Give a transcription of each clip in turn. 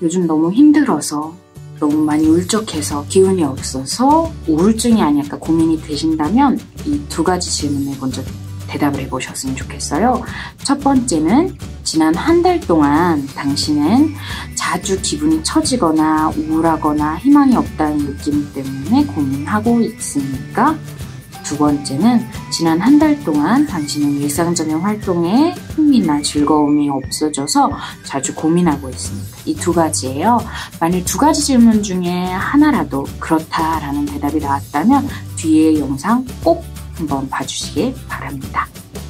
요즘 너무 힘들어서, 너무 많이 울적해서, 기운이 없어서 우울증이 아닐까 고민이 되신다면 이 두 가지 질문에 먼저 대답을 해보셨으면 좋겠어요. 첫 번째는 지난 한 달 동안 당신은 자주 기분이 처지거나 우울하거나 희망이 없다는 느낌 때문에 고민하고 있습니까? 두 번째는 지난 한 달 동안 당신은 일상적인 활동에 흥미나 즐거움이 없어져서 자주 고민하고 있습니다. 이 두 가지예요. 만일 두 가지 질문 중에 하나라도 그렇다라는 대답이 나왔다면 뒤에 영상 꼭 한번 봐주시길 바랍니다.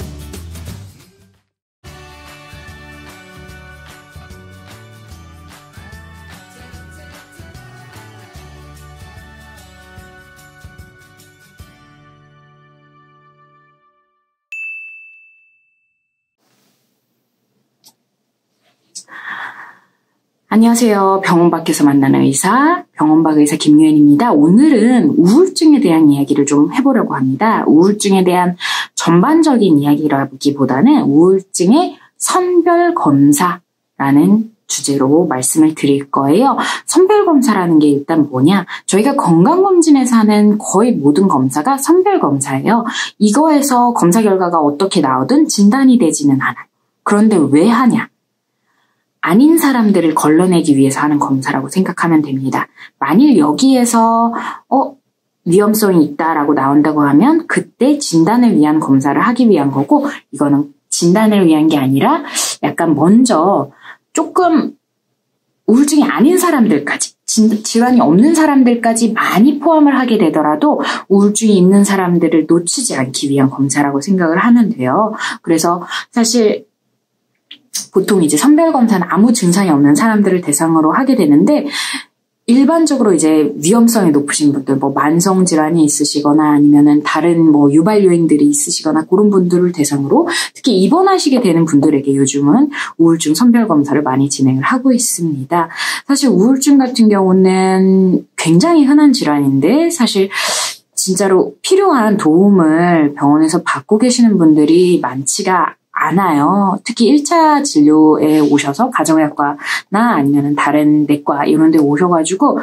안녕하세요. 병원 밖에서 만나는 의사, 병원 밖 의사 김유현입니다. 오늘은 우울증에 대한 이야기를 좀 해보려고 합니다. 우울증에 대한 전반적인 이야기라기보다는 우울증의 선별검사라는 주제로 말씀을 드릴 거예요. 선별검사라는 게 일단 뭐냐? 저희가 건강검진에서 하는 거의 모든 검사가 선별검사예요. 이거에서 검사 결과가 어떻게 나오든 진단이 되지는 않아요. 그런데 왜 하냐? 아닌 사람들을 걸러내기 위해서 하는 검사라고 생각하면 됩니다. 만일 여기에서 위험성이 있다라고 나온다고 하면 그때 진단을 위한 검사를 하기 위한 거고, 이거는 진단을 위한 게 아니라 약간 먼저 조금 우울증이 아닌 사람들까지, 질환이 없는 사람들까지 많이 포함을 하게 되더라도 우울증이 있는 사람들을 놓치지 않기 위한 검사라고 생각을 하면 돼요. 그래서 사실 보통 이제 선별검사는 아무 증상이 없는 사람들을 대상으로 하게 되는데, 일반적으로 이제 위험성이 높으신 분들, 뭐 만성질환이 있으시거나 아니면은 다른 뭐 유발요인들이 있으시거나 그런 분들을 대상으로 특히 입원하시게 되는 분들에게 요즘은 우울증 선별검사를 많이 진행을 하고 있습니다. 사실 우울증 같은 경우는 굉장히 흔한 질환인데 사실 진짜로 필요한 도움을 병원에서 받고 계시는 분들이 많지가 않아요. 특히 1차 진료에 오셔서 가정의학과나 아니면 다른 내과 이런 데 오셔가지고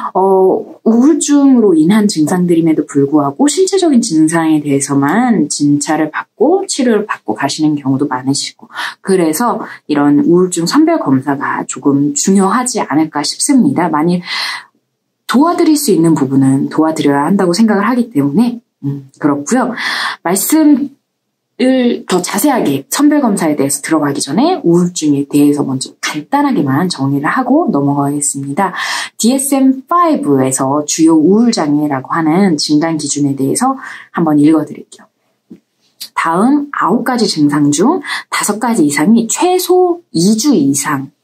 우울증으로 인한 증상들임에도 불구하고 신체적인 증상에 대해서만 진찰을 받고 치료를 받고 가시는 경우도 많으시고, 그래서 이런 우울증 선별 검사가 조금 중요하지 않을까 싶습니다. 만일 도와드릴 수 있는 부분은 도와드려야 한다고 생각을 하기 때문에 그렇고요. 더 자세하게 선별검사에 대해서 들어가기 전에 우울증에 대해서 먼저 간단하게만 정리를 하고 넘어가겠습니다. DSM-5에서 주요 우울장애라고 하는 진단 기준에 대해서 한번 읽어드릴게요. 다음 9가지 증상 중 5가지 이상이 최소 2주 이상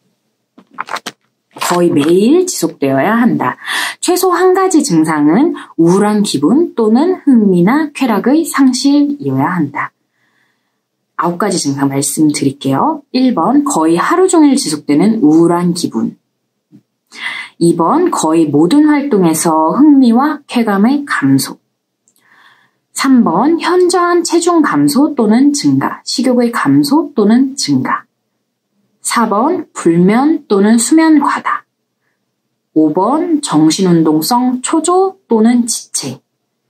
거의 매일 지속되어야 한다. 최소 1가지 증상은 우울한 기분 또는 흥미나 쾌락의 상실이어야 한다. 9가지 증상 말씀드릴게요. 1번, 거의 하루 종일 지속되는 우울한 기분. 2번, 거의 모든 활동에서 흥미와 쾌감의 감소. 3번, 현저한 체중 감소 또는 증가, 식욕의 감소 또는 증가. 4번, 불면 또는 수면 과다. 5번, 정신운동성 초조 또는 지체.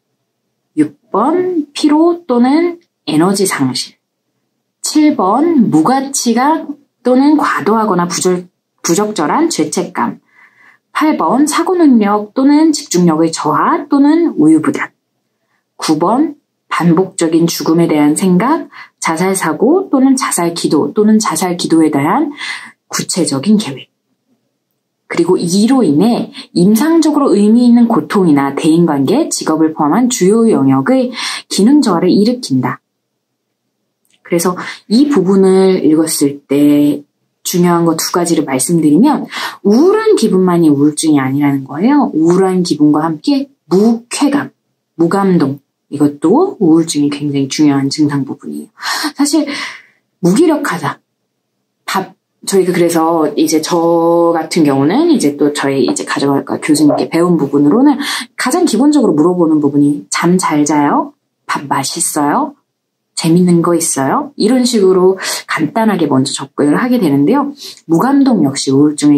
6번, 피로 또는 에너지 상실. 7번, 무가치가 또는 과도하거나 부적절한 죄책감. 8번, 사고 능력 또는 집중력의 저하 또는 우유부단. 9번, 반복적인 죽음에 대한 생각, 자살사고 또는 자살기도 또는 자살기도에 대한 구체적인 계획. 그리고 이로 인해 임상적으로 의미 있는 고통이나 대인관계, 직업을 포함한 주요 영역의 기능 저하를 일으킨다. 그래서 이 부분을 읽었을 때 중요한 거 2가지를 말씀드리면, 우울한 기분만이 우울증이 아니라는 거예요. 우울한 기분과 함께 무쾌감, 무감동, 이것도 우울증이 굉장히 중요한 증상 부분이에요. 사실 무기력하다. 저희가 그래서 이제 저 같은 경우는 이제 또 저희 이제 가정의학과 교수님께 배운 부분으로는 가장 기본적으로 물어보는 부분이 잠 잘 자요? 밥 맛있어요? 재밌는 거 있어요? 이런 식으로 간단하게 먼저 접근을 하게 되는데요. 무감동 역시 우울증의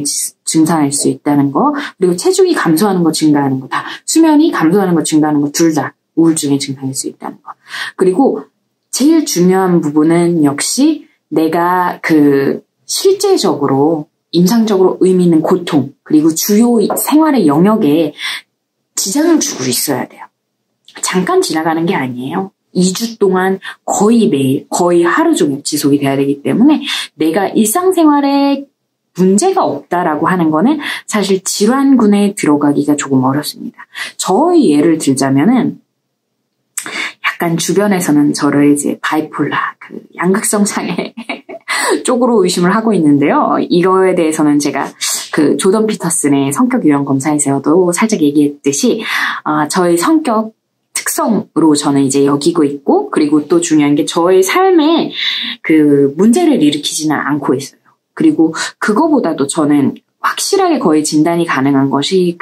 증상일 수 있다는 거, 그리고 체중이 감소하는 거 증가하는 거 다, 수면이 감소하는 거 증가하는 거 둘 다 우울증의 증상일 수 있다는 거. 그리고 제일 중요한 부분은 역시 내가 실제적으로 임상적으로 의미 있는 고통, 그리고 주요 생활의 영역에 지장을 주고 있어야 돼요. 잠깐 지나가는 게 아니에요. 2주 동안 거의 매일, 거의 하루 종일 지속이 돼야 되기 때문에 내가 일상생활에 문제가 없다라고 하는 거는 사실 질환군에 들어가기가 조금 어렵습니다. 저의 예를 들자면은 약간 주변에서는 저를 이제 바이폴라, 양극성 장애 쪽으로 의심을 하고 있는데요. 이거에 대해서는 제가 조던 피터슨의 성격 유형 검사에서도 살짝 얘기했듯이 저의 성격 특성으로 저는 이제 여기고 있고, 그리고 또 중요한 게 저의 삶에 문제를 일으키지는 않고 있어요. 그리고 그거보다도 저는 확실하게 거의 진단이 가능한 것이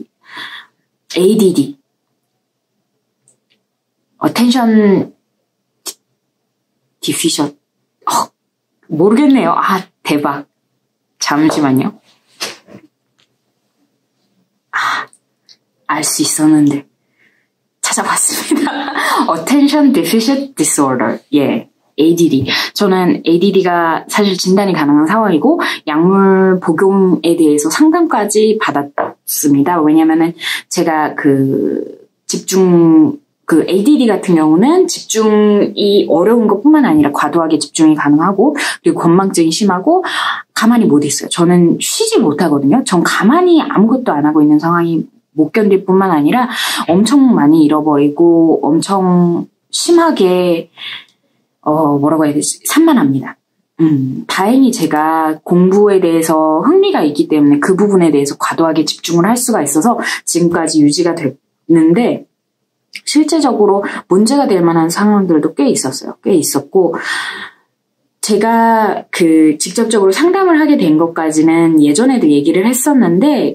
ADD, Attention Deficit, 모르겠네요. 대박. 잠시만요. 알 수 있었는데 찾아봤습니다. Attention Deficit Disorder. 예. ADD. 저는 ADD가 사실 진단이 가능한 상황이고 약물 복용에 대해서 상담까지 받았습니다. 왜냐면은 제가 ADD 같은 경우는 집중이 어려운 것뿐만 아니라 과도하게 집중이 가능하고, 그리고 건망증이 심하고 가만히 못 있어요. 저는 쉬지 못하거든요. 전 가만히 아무것도 안 하고 있는 상황이 못 견딜 뿐만 아니라 엄청 많이 잃어버리고 엄청 심하게 뭐라고 해야 되지? 산만합니다. 다행히 제가 공부에 대해서 흥미가 있기 때문에 그 부분에 대해서 과도하게 집중을 할 수가 있어서 지금까지 유지가 됐는데, 실제적으로 문제가 될 만한 상황들도 꽤 있었어요. 꽤 있었고, 제가 직접적으로 상담을 하게 된 것까지는 예전에도 얘기를 했었는데,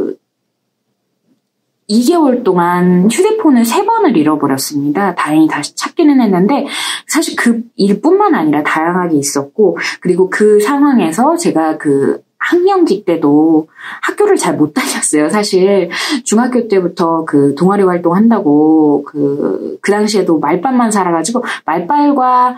2개월 동안 휴대폰을 3번을 잃어버렸습니다. 다행히 다시 찾기는 했는데, 사실 그 일뿐만 아니라 다양하게 있었고, 그리고 그 상황에서 제가 학령기 때도 학교를 잘 못 다녔어요. 사실 중학교 때부터 동아리 활동한다고 그 당시에도 말빨만 살아가지고 말빨과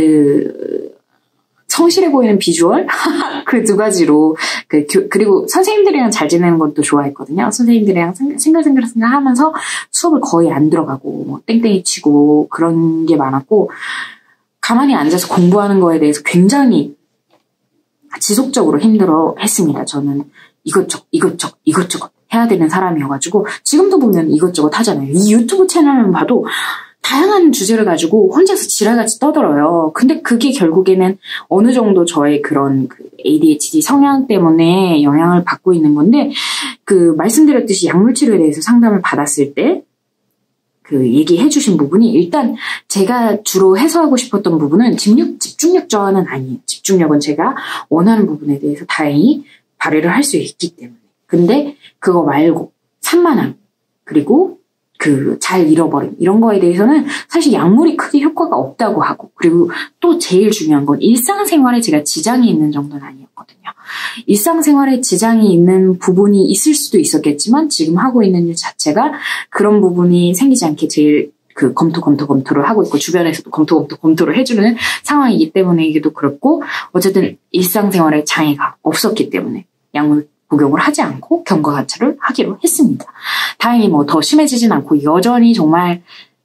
성실해 보이는 비주얼 그 두 가지로 그리고 선생님들이랑 잘 지내는 것도 좋아했거든요. 선생님들이랑 생글생글 하면서 수업을 거의 안 들어가고 뭐 땡땡이 치고 그런 게 많았고, 가만히 앉아서 공부하는 거에 대해서 굉장히 지속적으로 힘들어 했습니다. 저는 이것저것 해야 되는 사람이어가지고, 지금도 보면 이것저것 하잖아요. 이 유튜브 채널을 봐도 다양한 주제를 가지고 혼자서 지랄같이 떠들어요. 근데 그게 결국에는 어느 정도 저의 그런 ADHD 성향 때문에 영향을 받고 있는 건데, 말씀드렸듯이 약물치료에 대해서 상담을 받았을 때 얘기해 주신 부분이, 일단 제가 주로 해소하고 싶었던 부분은 집중력 저하는 아니에요. 집중력은 제가 원하는 부분에 대해서 다행히 발휘를 할 수 있기 때문에. 근데 그거 말고 산만함, 그리고 잘 잃어버림, 이런 거에 대해서는 사실 약물이 크게 효과가 없다고 하고, 그리고 또 제일 중요한 건 일상생활에 제가 지장이 있는 정도는 아니었거든요. 일상생활에 지장이 있는 부분이 있을 수도 있었겠지만 지금 하고 있는 일 자체가 그런 부분이 생기지 않게 제일 검토를 하고 있고, 주변에서도 검토를 해주는 상황이기 때문에 이게 또 그렇고, 어쨌든 일상생활에 장애가 없었기 때문에 약물 복용을 하지 않고 경과 관찰을 하기로 했습니다. 다행히 더 심해지진 않고 여전히 정말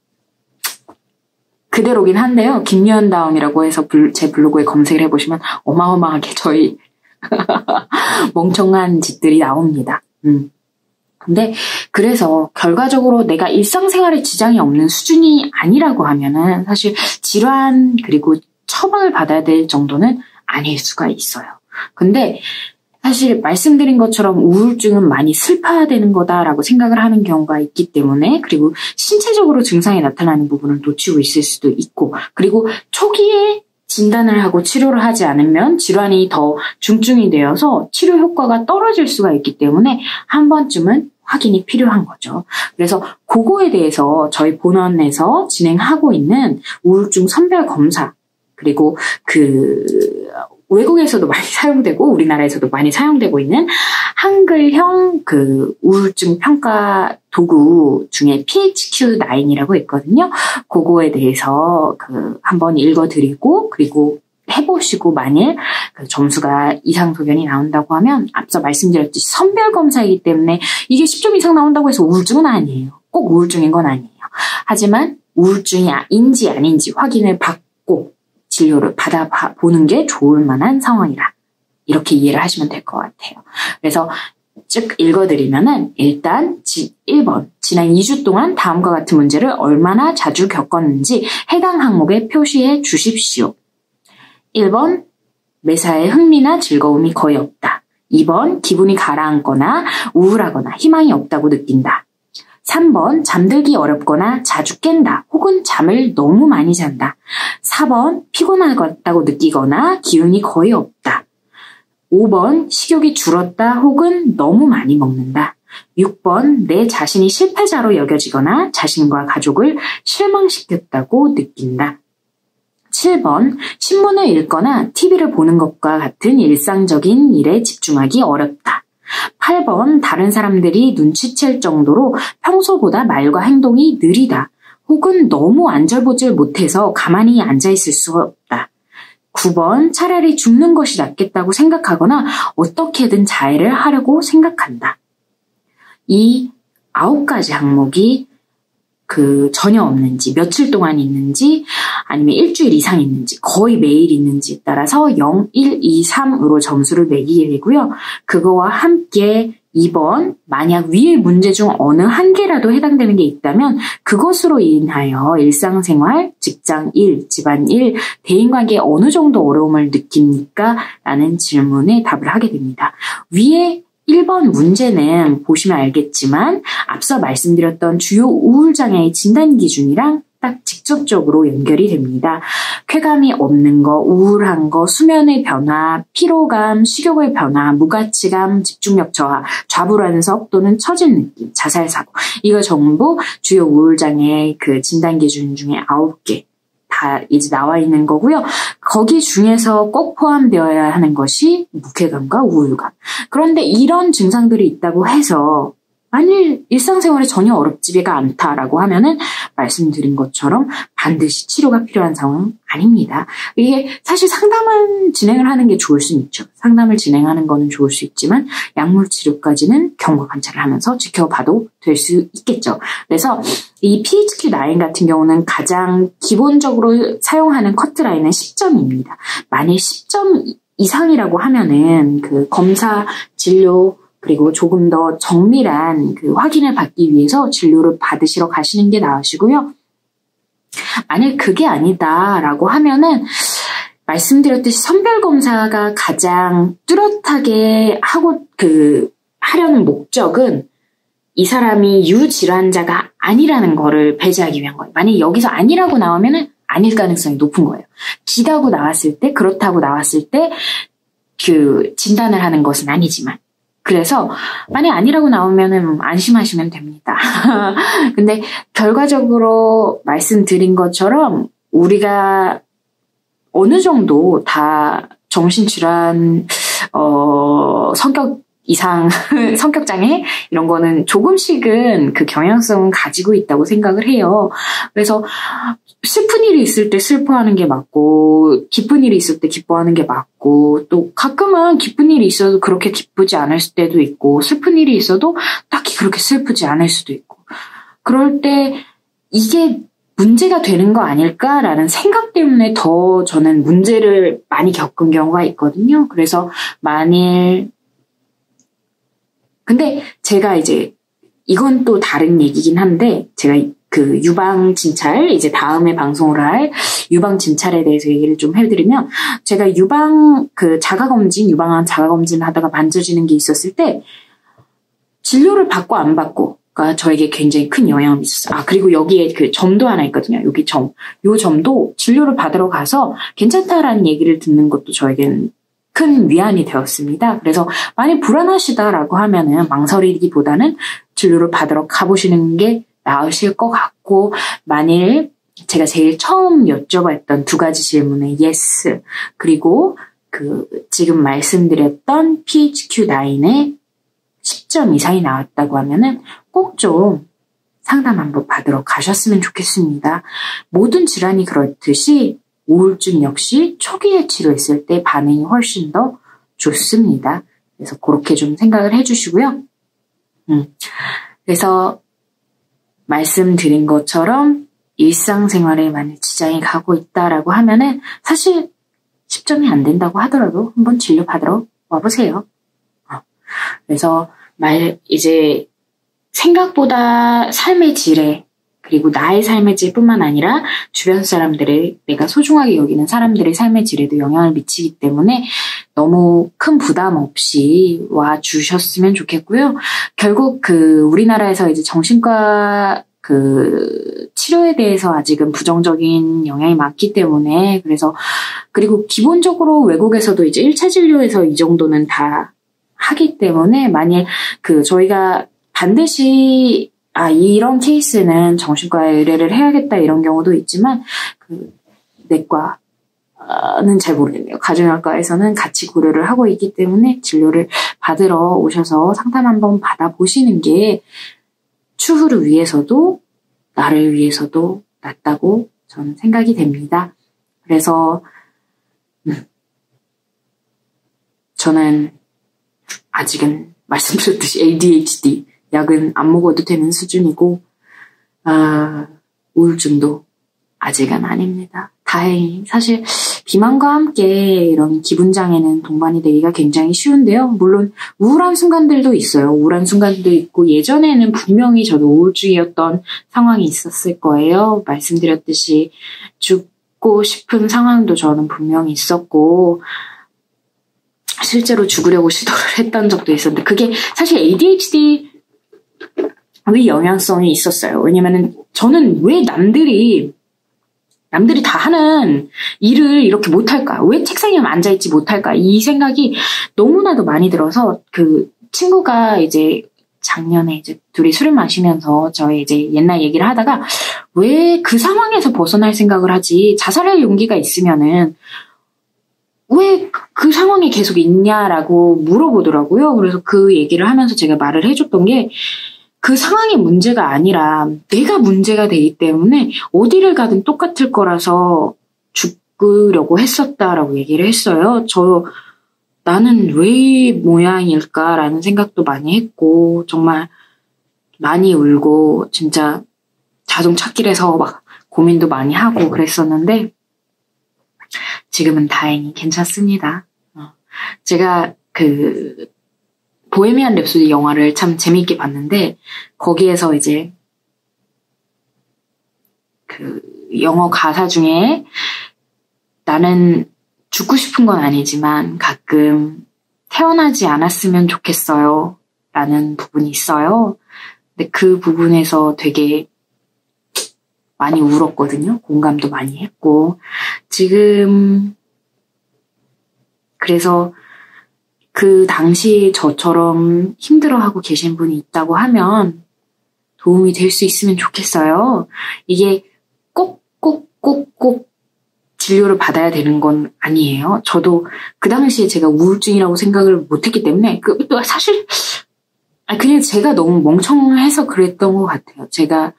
그대로긴 한데요. 김유연다움이라고 해서 제 블로그에 검색을 해보시면 어마어마하게 저희 멍청한 짓들이 나옵니다. 근데 그래서 결과적으로 내가 일상생활에 지장이 없는 수준이 아니라고 하면은 사실 질환 그리고 처방을 받아야 될 정도는 아닐 수가 있어요. 근데 사실 말씀드린 것처럼 우울증은 많이 슬퍼야 되는 거다라고 생각을 하는 경우가 있기 때문에, 그리고 신체적으로 증상이 나타나는 부분을 놓치고 있을 수도 있고, 그리고 초기에 진단을 하고 치료를 하지 않으면 질환이 더 중증이 되어서 치료 효과가 떨어질 수가 있기 때문에 한 번쯤은 확인이 필요한 거죠. 그래서 그거에 대해서 저희 본원에서 진행하고 있는 우울증 선별 검사, 그리고 외국에서도 많이 사용되고 우리나라에서도 많이 사용되고 있는 한글형 그 우울증 평가 도구 중에 PHQ-9이라고 있거든요. 그거에 대해서 한번 읽어드리고, 그리고 해보시고 만일 그 점수가 이상 소견이 나온다고 하면 앞서 말씀드렸듯이 선별검사이기 때문에 이게 10점 이상 나온다고 해서 우울증은 아니에요. 꼭 우울증인 건 아니에요. 하지만 우울증인지 아닌지 확인을 받고 진료를 받아보는 게 좋을 만한 상황이라 이렇게 이해를 하시면 될 것 같아요. 그래서 쭉 읽어드리면은 일단 1번 지난 2주 동안 다음과 같은 문제를 얼마나 자주 겪었는지 해당 항목에 표시해 주십시오. 1번 매사에 흥미나 즐거움이 거의 없다. 2번 기분이 가라앉거나 우울하거나 희망이 없다고 느낀다. 3번 잠들기 어렵거나 자주 깬다. 혹은 잠을 너무 많이 잔다. 4번 피곤하다고 느끼거나 기운이 거의 없다. 5번 식욕이 줄었다 혹은 너무 많이 먹는다. 6번 내 자신이 실패자로 여겨지거나 자신과 가족을 실망시켰다고 느낀다. 7번 신문을 읽거나 TV를 보는 것과 같은 일상적인 일에 집중하기 어렵다. 8번 다른 사람들이 눈치챌 정도로 평소보다 말과 행동이 느리다. 혹은 너무 안절보질 못해서 가만히 앉아있을 수 없다. 9번 차라리 죽는 것이 낫겠다고 생각하거나 어떻게든 자해를 하려고 생각한다. 이 9가지 항목이 전혀 없는지, 며칠 동안 있는지, 아니면 일주일 이상 있는지, 거의 매일 있는지에 따라서 0, 1, 2, 3으로 점수를 매기게 되고요. 그거와 함께 2번, 만약 위의 문제 중 어느 한 개라도 해당되는 게 있다면 그것으로 인하여 일상생활, 직장 일, 집안 일, 대인관계에 어느 정도 어려움을 느낍니까? 라는 질문에 답을 하게 됩니다. 위에 1번 문제는 보시면 알겠지만 앞서 말씀드렸던 주요 우울장애의 진단 기준이랑 딱 직접적으로 연결이 됩니다. 쾌감이 없는 거, 우울한 거, 수면의 변화, 피로감, 식욕의 변화, 무가치감, 집중력 저하, 좌불안석 또는 처진 느낌, 자살사고. 이거 전부 주요 우울장애의 진단 기준 중에 9개. 다 이제 나와 있는 거고요. 거기 중에서 꼭 포함되어야 하는 것이 무쾌감과 우울감. 그런데 이런 증상들이 있다고 해서 만일 일상생활에 전혀 어렵지가 않다라고 하면은 말씀드린 것처럼 반드시 치료가 필요한 상황은 아닙니다. 이게 사실 상담을 진행을 하는 게 좋을 수 있죠. 상담을 진행하는 거는 좋을 수 있지만 약물 치료까지는 경과 관찰을 하면서 지켜봐도 될 수 있겠죠. 그래서 이 PHQ-9 같은 경우는 가장 기본적으로 사용하는 커트라인은 10점입니다. 만일 10점 이상이라고 하면은 검사, 진료, 그리고 조금 더 정밀한 확인을 받기 위해서 진료를 받으시러 가시는 게 나으시고요. 만약 그게 아니다라고 하면은 말씀드렸듯이 선별검사가 가장 뚜렷하게 하려는 목적은 이 사람이 유질환자가 아니라는 거를 배제하기 위한 거예요. 만약 여기서 아니라고 나오면은 아닐 가능성이 높은 거예요. 기다고 나왔을 때, 그렇다고 나왔을 때 진단을 하는 것은 아니지만. 그래서 만약 아니라고 나오면은 안심하시면 됩니다. 근데 결과적으로 말씀드린 것처럼 우리가 어느 정도 다 정신질환, 성격 이상, 성격장애 이런 거는 조금씩은 경향성은 가지고 있다고 생각을 해요. 그래서 슬픈 일이 있을 때 슬퍼하는 게 맞고 기쁜 일이 있을 때 기뻐하는 게 맞고 또 가끔은 기쁜 일이 있어도 그렇게 기쁘지 않을 때도 있고 슬픈 일이 있어도 딱히 그렇게 슬프지 않을 수도 있고 그럴 때 이게 문제가 되는 거 아닐까라는 생각 때문에 더 저는 문제를 많이 겪은 경우가 있거든요. 그래서 근데 제가 이제 이건 또 다른 얘기긴 한데 제가 유방 진찰 이제 다음에 방송을 할 유방 진찰에 대해서 얘기를 좀 해드리면 제가 유방 유방암 자가검진 하다가 만져지는 게 있었을 때 진료를 받고 안 받고가 저에게 굉장히 큰 영향을 미쳤어요. 그리고 여기에 점도 하나 있거든요. 여기 요 점도 진료를 받으러 가서 괜찮다라는 얘기를 듣는 것도 저에겐 큰 위안이 되었습니다. 그래서 만약 불안하시다라고 하면은 망설이기보다는 진료를 받으러 가보시는 게 나으실 것 같고 만일 제가 제일 처음 여쭤봤던 2가지 질문의 yes 그리고 지금 말씀드렸던 PHQ-9의 10점 이상이 나왔다고 하면은 꼭 좀 상담 한번 받으러 가셨으면 좋겠습니다. 모든 질환이 그렇듯이 우울증 역시 초기에 치료했을 때 반응이 훨씬 더 좋습니다. 그래서 그렇게 좀 생각을 해주시고요. 그래서 말씀드린 것처럼 일상생활에 만약 지장이 가고 있다라고 하면은 사실 10점이 안 된다고 하더라도 한번 진료 받으러 와보세요. 그래서 이제 생각보다 삶의 질에 그리고 나의 삶의 질뿐만 아니라 주변 사람들의 내가 소중하게 여기는 사람들의 삶의 질에도 영향을 미치기 때문에 너무 큰 부담 없이 와주셨으면 좋겠고요. 결국 우리나라에서 이제 정신과 치료에 대해서 아직은 부정적인 영향이 많기 때문에 그리고 기본적으로 외국에서도 이제 1차 진료에서 이 정도는 다 하기 때문에 만일 저희가 반드시 이런 케이스는 정신과에 의뢰를 해야겠다 이런 경우도 있지만 내과는 잘 모르겠네요. 가정의학과에서는 같이 고려를 하고 있기 때문에 진료를 받으러 오셔서 상담 한번 받아보시는 게 추후를 위해서도 나를 위해서도 낫다고 저는 생각이 됩니다. 그래서 저는 아직은 말씀드렸듯이 ADHD 약은 안 먹어도 되는 수준이고 우울증도 아직은 아닙니다. 다행히 사실 비만과 함께 이런 기분장애는 동반이 되기가 굉장히 쉬운데요. 물론 우울한 순간들도 있어요. 우울한 순간도 있고 예전에는 분명히 저도 우울증이었던 상황이 있었을 거예요. 말씀드렸듯이 죽고 싶은 상황도 저는 분명히 있었고 실제로 죽으려고 시도를 했던 적도 있었는데 그게 사실 ADHD 영향성이 있었어요. 왜냐면은 저는 왜 남들이 다 하는 일을 이렇게 못할까? 왜 책상에 앉아있지 못할까? 이 생각이 너무나도 많이 들어서 친구가 이제 작년에 이제 둘이 술을 마시면서 저희 이제 옛날 얘기를 하다가 왜 그 상황에서 벗어날 생각을 하지? 자살할 용기가 있으면은 왜 그 상황에 계속 있냐라고 물어보더라고요. 그래서 그 얘기를 하면서 제가 말을 해줬던 게 그 상황이 문제가 아니라 내가 문제가 되기 때문에 어디를 가든 똑같을 거라서 죽으려고 했었다라고 얘기를 했어요. 나는 왜 이 모양일까라는 생각도 많이 했고 정말 많이 울고 진짜 자동찾기에서 막 고민도 많이 하고 그랬었는데 지금은 다행히 괜찮습니다. 제가 보헤미안 랩소디 영화를 참 재미있게 봤는데 거기에서 이제 영어 가사 중에 나는 죽고 싶은 건 아니지만 가끔 태어나지 않았으면 좋겠어요 라는 부분이 있어요. 근데 그 부분에서 되게 많이 울었거든요. 공감도 많이 했고 지금 그래서 그 당시 저처럼 힘들어하고 계신 분이 있다고 하면 도움이 될 수 있으면 좋겠어요. 이게 꼭 진료를 받아야 되는 건 아니에요. 저도 그 당시에 제가 우울증이라고 생각을 못했기 때문에 사실 그냥 제가 너무 멍청해서 그랬던 것 같아요. 제가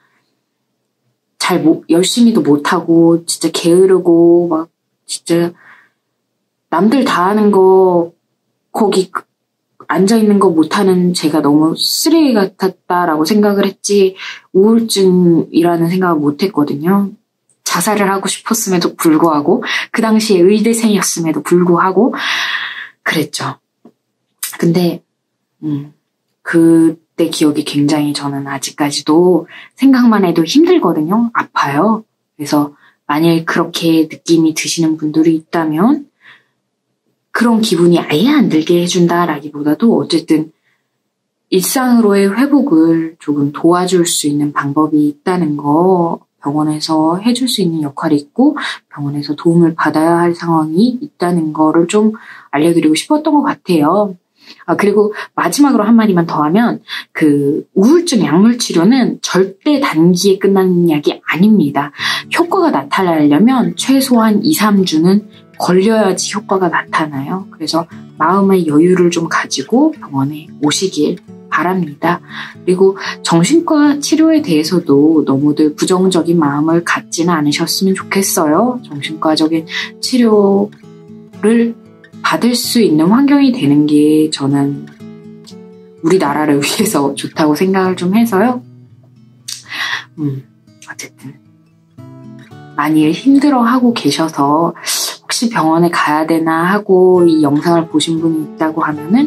열심히도 못하고 진짜 게으르고 막 진짜 남들 다 하는 거 거기 앉아있는 거 못하는 제가 너무 쓰레기 같았다라고 생각을 했지 우울증이라는 생각을 못했거든요. 자살을 하고 싶었음에도 불구하고 그 당시에 의대생이었음에도 불구하고 그랬죠. 근데 그때 기억이 굉장히 저는 아직까지도 생각만 해도 힘들거든요. 아파요. 그래서 만일 그렇게 느낌이 드시는 분들이 있다면 그런 기분이 아예 안 들게 해준다라기보다도 어쨌든 일상으로의 회복을 조금 도와줄 수 있는 방법이 있다는 거 병원에서 해줄 수 있는 역할이 있고 병원에서 도움을 받아야 할 상황이 있다는 거를 좀 알려드리고 싶었던 것 같아요. 그리고 마지막으로 한마디만 더 하면 우울증 약물 치료는 절대 단기에 끝나는 약이 아닙니다. 효과가 나타나려면 최소한 2, 3주는 걸려야지 효과가 나타나요. 그래서 마음의 여유를 좀 가지고 병원에 오시길 바랍니다. 그리고 정신과 치료에 대해서도 너무들 부정적인 마음을 갖지는 않으셨으면 좋겠어요. 정신과적인 치료를 받을 수 있는 환경이 되는 게 저는 우리나라를 위해서 좋다고 생각을 좀 해서요. 어쨌든 많이 힘들어하고 계셔서 혹시 병원에 가야 되나 하고 이 영상을 보신 분이 있다고 하면은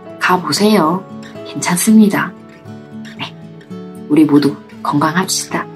가보세요. 괜찮습니다. 네, 우리 모두 건강합시다.